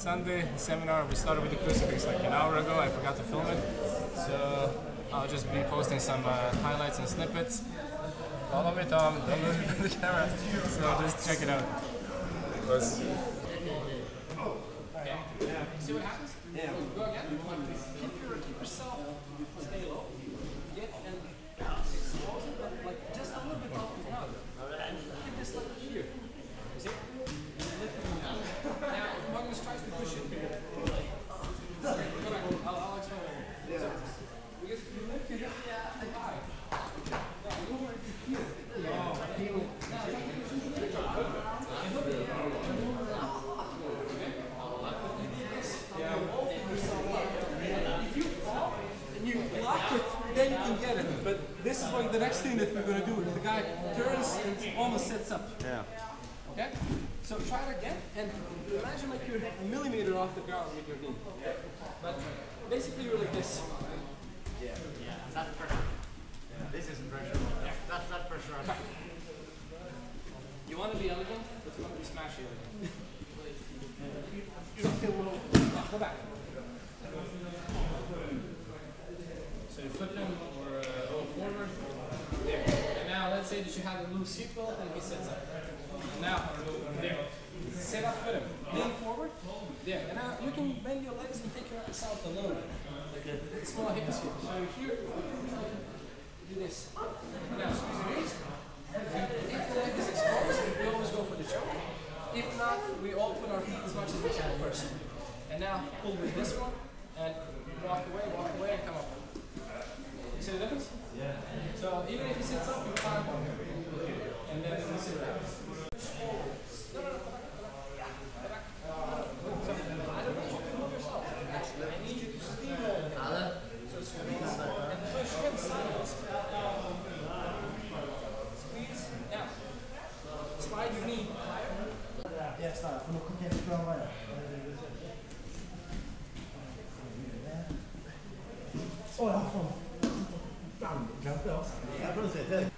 Sunday seminar, we started with the Crucifix like an hour ago. I forgot to film it. So I'll just be posting some highlights and snippets. Follow me, Tom. Don't lose me from the camera. So just check it out. Let's see. Okay. See what happens? Yeah. Go again. Keep yourself, stay low. Get and expose it, but like just a little bit off the ground. Keep this like here. You see? Now, if Magnus tries to push it, I'll explain it. Yeah. Because you lift your hip high. Now, lower it to here. Oh, feel it. Now, try to push it here. If you fall and you lock it, then you can get it. But this is like the next thing that we're going to do. If the guy turns and almost sets up. Yeah. Okay? So try it again and imagine like you're a millimeter off the ground with your knee. But basically you're like this. Yeah. Yeah. That's pressure. Yeah. This isn't pressure. Yeah. That's pressure. Okay. You want to be elegant, but you want to be smashy elegant. Go back. So you flip him or go forward. There. And now let's say that you have a loose seatbelt and he sits up. And now, there. Sit up with him. Lean forward. There. And now you can bend your legs and take your ass out a little bit. Like a small hip escape. So here, do this. Now squeeze your knees. If the leg is exposed, we always go for the choke. If not, we all put our feet as much as we can first. And now pull with this one and walk away and come up. You see the difference? Yeah. So even if he sits up, you climb on him. And then you sit down. No. Go back. So I don't need you to move yourself. I need you to steamroll. So squeeze and push him sideways. Squeeze. Now, slide your knee higher. Ja, snart. För då kan jag inte pröva det. Åh, jag har fan. Glömde jag. Jag får se det.